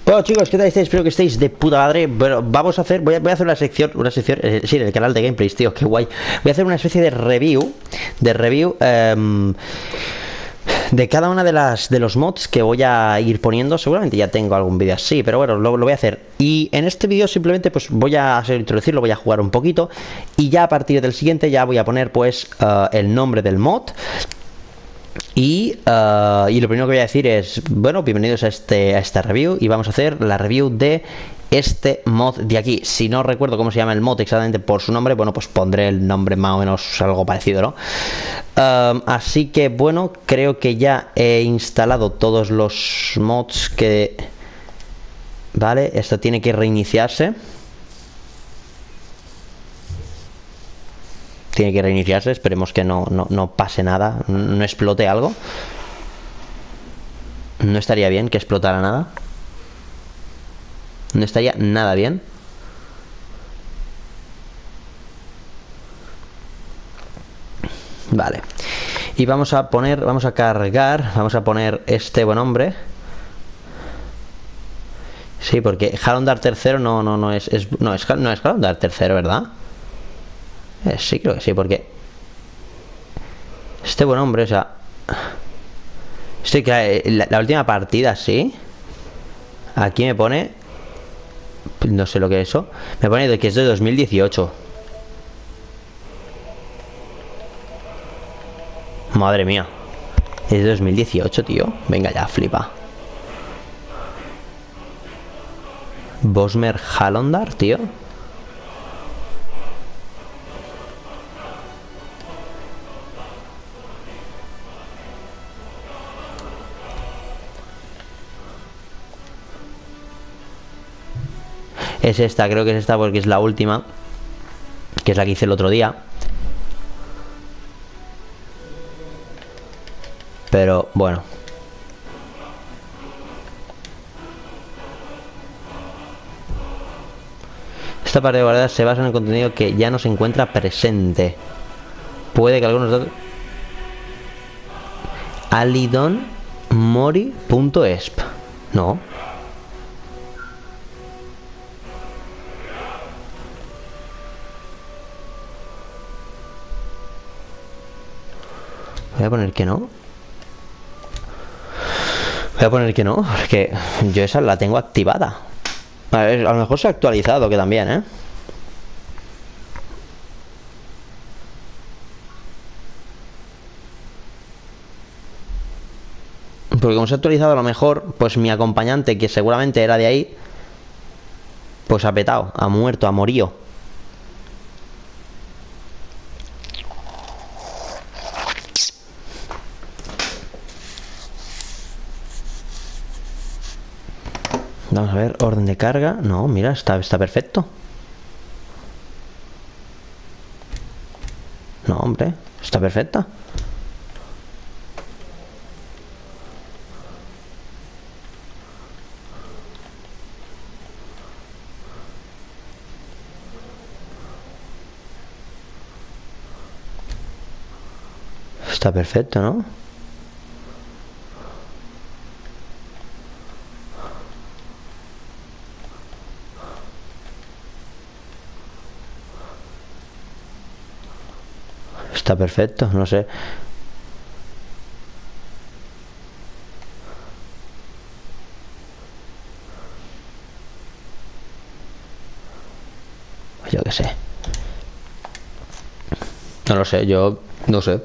Bueno, chicos, ¿qué tal estáis? Espero que estéis de puta madre. Bueno, vamos a hacer, voy a hacer una sección, sí, en el canal de gameplays, tío, qué guay. Voy a hacer una especie de review, de cada una de los mods que voy a ir poniendo. Seguramente ya tengo algún vídeo así, pero bueno, lo voy a hacer. Y en este vídeo simplemente pues voy a introducirlo, voy a jugar un poquito. Y ya a partir del siguiente ya voy a poner pues el nombre del mod. Y lo primero que voy a decir es, bueno, bienvenidos a esta review. Y vamos a hacer la review de este mod de aquí. Si no recuerdo cómo se llama el mod exactamente por su nombre, bueno, pues pondré el nombre más o menos algo parecido, ¿no? Así que bueno, creo que ya he instalado todos los mods que... Vale, esto tiene que reiniciarse. Tiene que reiniciarse, esperemos que no pase nada, no explote algo. No estaría bien que explotara nada. No estaría nada bien. Vale. Y vamos a cargar, vamos a poner este buen hombre. Sí, porque Halondar tercero no es Halondar tercero, ¿verdad? Sí, creo que sí, porque este buen hombre, o sea, estoy que la última partida, sí. Aquí me pone, no sé lo que es eso. Me pone que es de 2018. Madre mía. Es de 2018, tío. Venga ya, flipa. Bosmer Halondar, tío. Es esta, creo que es esta porque es la última, que es la que hice el otro día. Pero bueno. Esta parte de guardar se basa en el contenido que ya no se encuentra presente. Puede que algunos datos... alidonmori.esp. No. Voy a poner que no. Voy a poner que no, porque yo esa la tengo activada. A ver, a lo mejor se ha actualizado, que también, ¿eh? Porque como se ha actualizado, a lo mejor, pues mi acompañante, que seguramente era de ahí, pues ha petado, ha muerto, ha morido. Vamos a ver, orden de carga. No, mira, está perfecto. No, hombre, está perfecta. Está perfecto, ¿no? Está perfecto, no sé. Yo qué sé. No lo sé, yo no sé.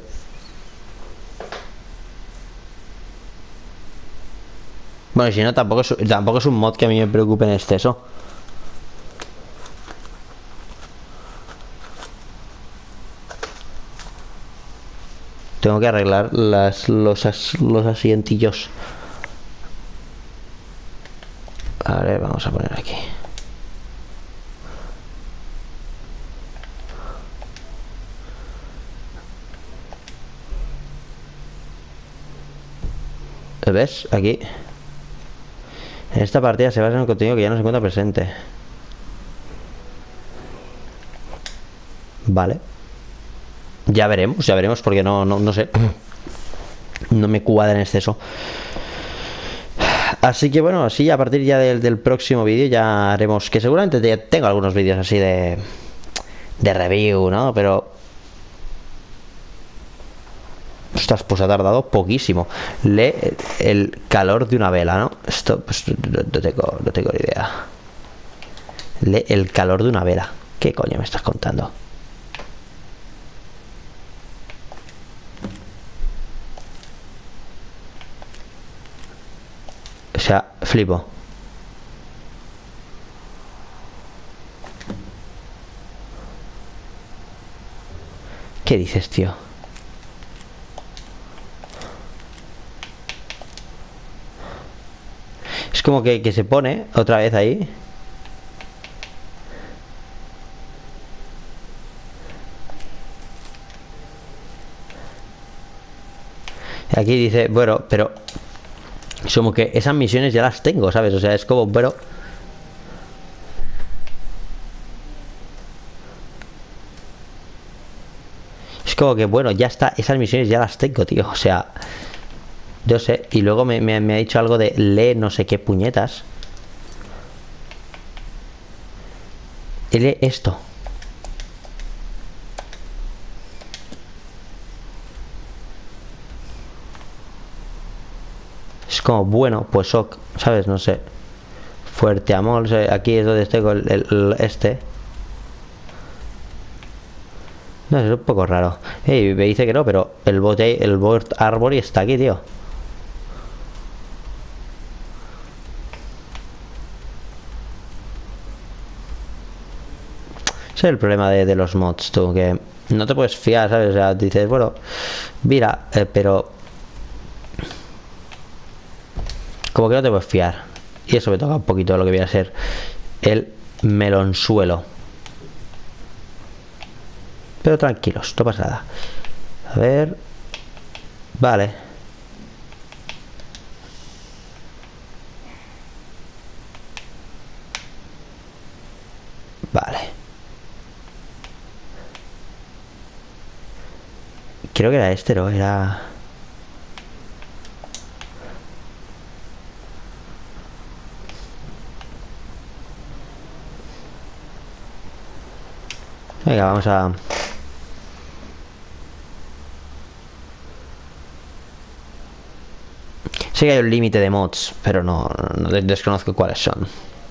Bueno, y si no, tampoco es un mod que a mí me preocupe en exceso. Tengo que arreglar los asientillos. A ver, vamos a poner aquí. ¿Ves? Aquí. En esta partida se basa en el contenido que ya no se encuentra presente. Vale. Ya veremos, porque no sé. No me cuadra en exceso. Así que bueno, sí, a partir ya del próximo vídeo ya haremos, que seguramente tengo algunos vídeos así de review, ¿no? Pero ostras, pues ha tardado poquísimo. Lee el calor de una vela, ¿no? Esto, pues no tengo ni idea. Lee el calor de una vela. ¿Qué coño me estás contando? O sea, flipo. ¿Qué dices, tío? Es como que se pone otra vez ahí. Aquí dice, bueno, pero es como que esas misiones ya las tengo, ¿sabes? O sea, es como, bueno, es como que, bueno, ya está, esas misiones ya las tengo, tío. O sea, yo sé. Y luego me ha dicho algo de lee no sé qué puñetas. Y lee esto. Es como, bueno, pues ok, ¿sabes? No sé. Fuerte amor, aquí es donde tengo este. No, es un poco raro. Ey, me dice que no, pero el bot Armory está aquí, tío. Ese es el problema de los mods, tú, que no te puedes fiar, ¿sabes? O sea, dices, bueno, mira, pero como que no te puedes fiar. Y eso me toca un poquito lo que viene a ser el melonzuelo. Pero tranquilos, no pasa nada. A ver. Vale. Vale. Creo que era este, ¿no? Era... Venga, vamos a... Sé que hay un límite de mods, pero no desconozco cuáles son.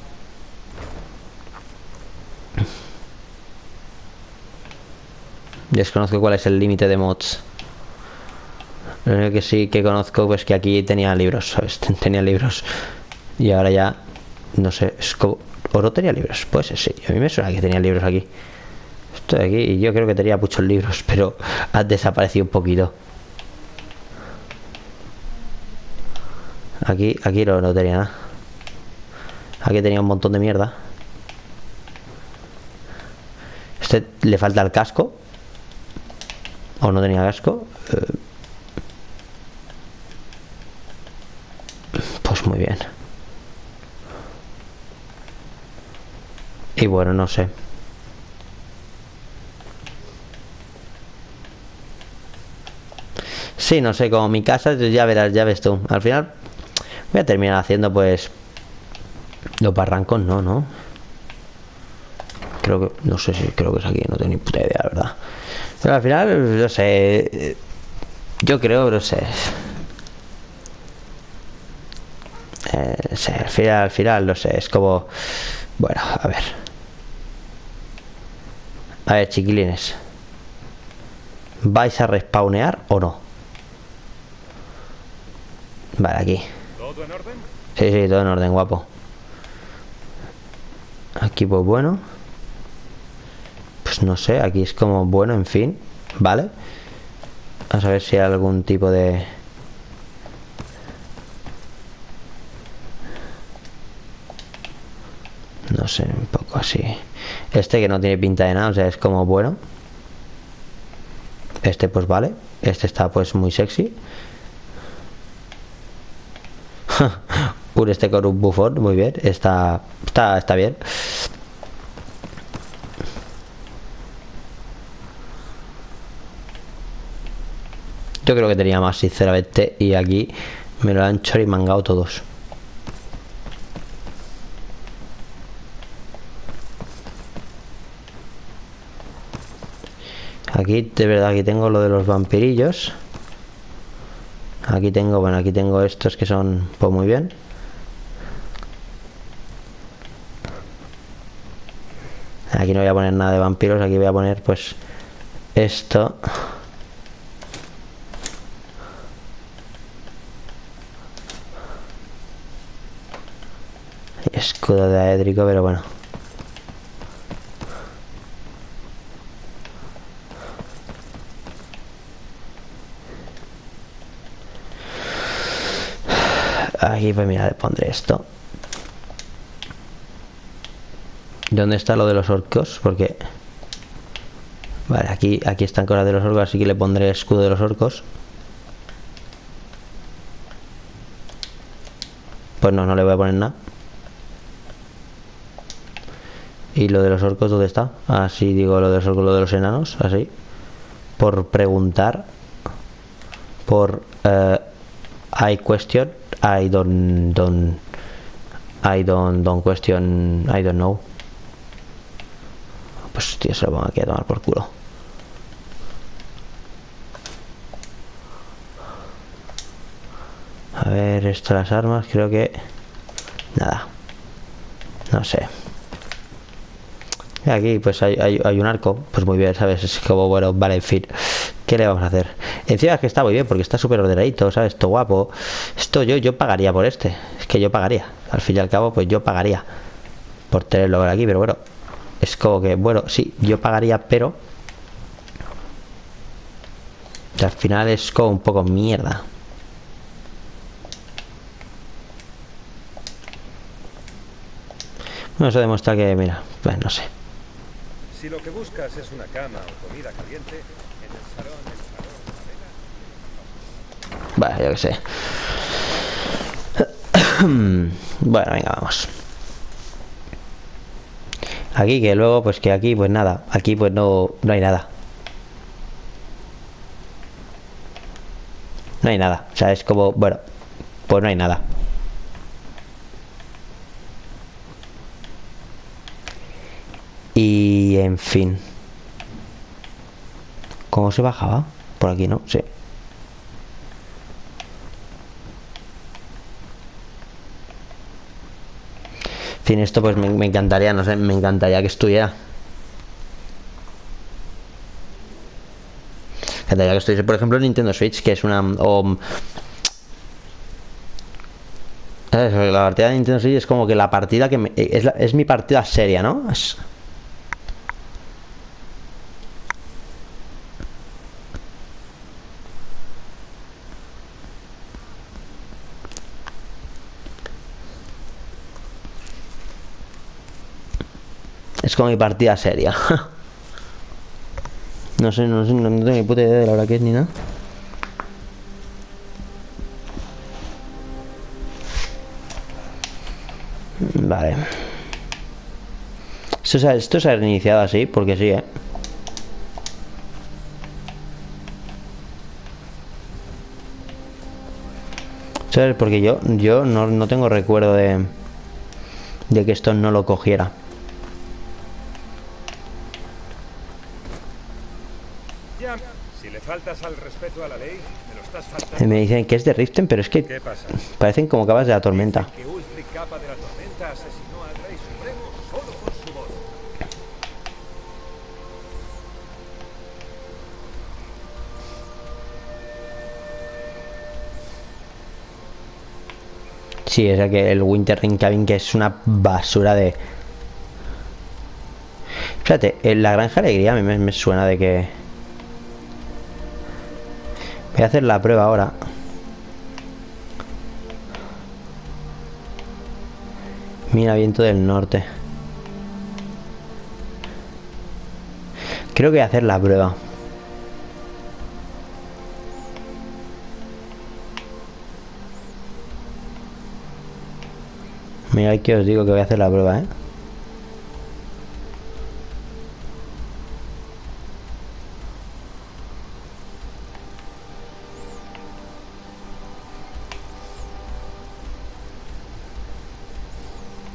Desconozco cuál es el límite de mods. Lo único que sí que conozco pues que aquí tenía libros, ¿sabes? Tenía libros. Y ahora ya, no sé, es como... ¿O no tenía libros? Pues sí, a mí me suena que tenía libros aquí. Estoy aquí y yo creo que tenía muchos libros, pero ha desaparecido un poquito. Aquí no tenía nada. Aquí tenía un montón de mierda. Este le falta el casco. O no tenía casco. Pues muy bien. Y bueno, no sé. Sí, no sé, como mi casa, ya verás, ya ves tú. Al final voy a terminar haciendo pues los barrancos, no. Creo que, no sé si creo que es aquí, no tengo ni puta idea, la verdad. Pero al final, no sé. Yo creo, no sé. Sí, al final, no sé, es como... Bueno, a ver. A ver, chiquilines. ¿Vais a respawnear o no? Vale, aquí. ¿Todo en orden? Sí, todo en orden, guapo. Aquí pues bueno. Pues no sé, aquí es como bueno, en fin. Vale. Vamos a ver si hay algún tipo de... No sé, un poco así. Este que no tiene pinta de nada, o sea, es como bueno. Este pues vale. Este está pues muy sexy. Este con un bufón, muy bien. Está bien. Yo creo que tenía más, sinceramente. Y aquí me lo han chorimangado todos. Aquí, de verdad, aquí tengo lo de los vampirillos. Aquí tengo, bueno, aquí tengo estos que son, pues muy bien. Aquí no voy a poner nada de vampiros, aquí voy a poner, pues, esto. Escudo de Aédrico, pero bueno. Aquí pues mira, le pondré esto. ¿Dónde está lo de los orcos? Porque... Vale, aquí están cosas de los orcos, así que le pondré escudo de los orcos. Pues no, no le voy a poner nada. ¿Y lo de los orcos dónde está? Así digo, lo de los orcos, lo de los enanos, así. Por preguntar. Por... I question. I don't question. I don't know. Pues tío, se lo pongo aquí a tomar por culo. A ver, esto las armas, creo que... Nada. No sé. Y aquí pues hay un arco. Pues muy bien, ¿sabes? Es como, bueno, vale, en fin. ¿Qué le vamos a hacer? Encima es que está muy bien porque está súper ordenadito, ¿sabes? Esto guapo. Esto yo pagaría por este. Es que yo pagaría. Al fin y al cabo, pues yo pagaría por tenerlo por aquí, pero bueno. Es como que, bueno, sí, yo pagaría, pero... al final es como un poco mierda. Bueno, eso demuestra que, mira, pues no sé. Si lo que buscas es una cama o comida caliente, en el salón, Bueno, yo qué sé. Bueno, venga, vamos. Aquí, que luego, pues que aquí, pues nada. Aquí, pues no hay nada. No hay nada. O sea, es como, bueno, pues no hay nada. Y, en fin. ¿Cómo se bajaba? Por aquí, ¿no? Sí. En fin, esto pues me encantaría, no sé, me encantaría que estuviera. Me encantaría que estuviese, por ejemplo, Nintendo Switch, que es una... ¿sabes? La partida de Nintendo Switch es como que la partida que es mi partida seria, ¿no? Es como mi partida seria. No sé, no tengo ni puta idea de la hora que es ni nada. Vale. Esto se ha reiniciado así, porque sí, ¿eh? ¿Sabes? Porque yo no tengo recuerdo de que esto no lo cogiera. ya, si le faltas al respeto a la ley, me lo estás faltando. Me dicen que es de Riften, pero es que ¿Qué pasa? parecen como cabas de la tormenta. Dicen que Ulfric, capa de la tormenta, asesinó al rey supremo solo con su voz. Sí, o sea que el Winter Ring Cabin, que es una basura de... Fíjate, en la Granja Alegría a mí me suena de que... Voy a hacer la prueba ahora. Mira, viento del norte. Creo que voy a hacer la prueba. Mira, que os digo que voy a hacer la prueba, ¿eh?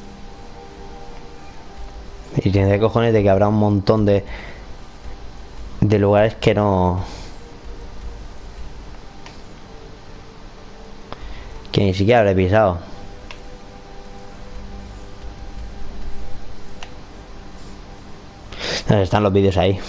Y tiene de cojones de que habrá un montón de... de lugares que no... que ni siquiera habré pisado. Están los vídeos ahí.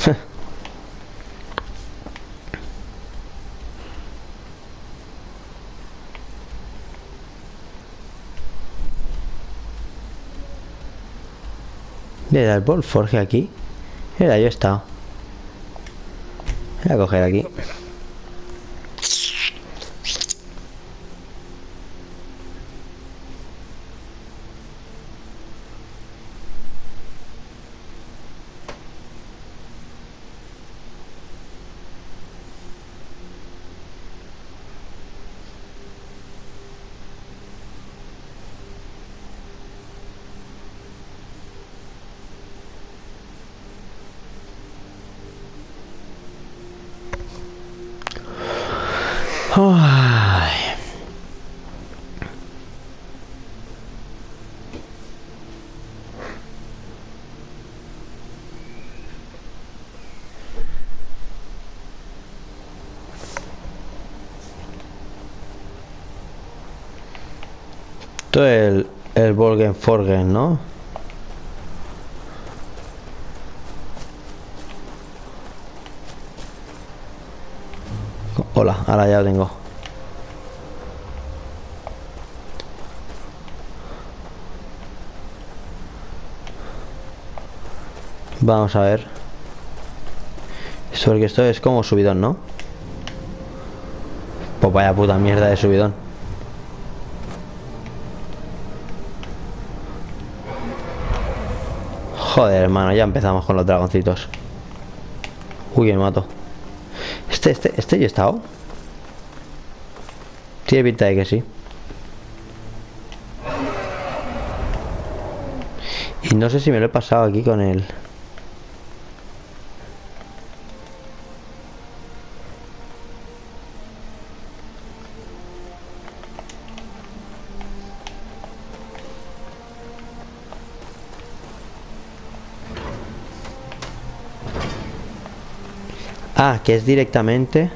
Mira el Volforge aquí. Mira, yo he estado. Voy a coger aquí. Ay. Esto es el Volgen Forgen, ¿no? Hola, ahora ya lo tengo. Vamos a ver. Porque esto es como subidón, ¿no? Pues vaya puta mierda de subidón. Joder, hermano, ya empezamos con los dragoncitos. Uy, me mato. Este yo he estado. Tiene pinta de que sí. Y no sé si me lo he pasado aquí con él. Ah, que es directamente.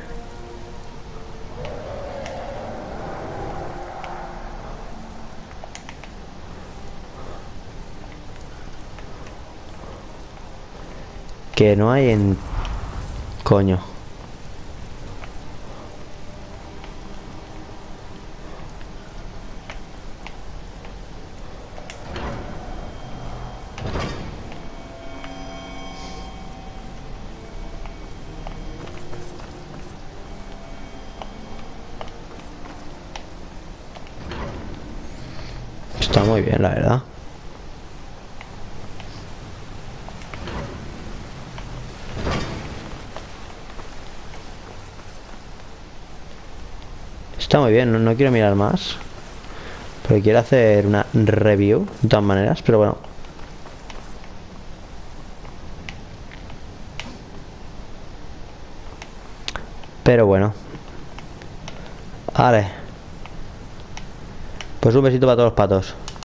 Que no hay en... Coño. Está muy bien, la verdad. Está muy bien, no quiero mirar más. Pero quiero hacer una review de todas maneras, pero bueno. Pero bueno. Vale. Pues un besito para todos los patos.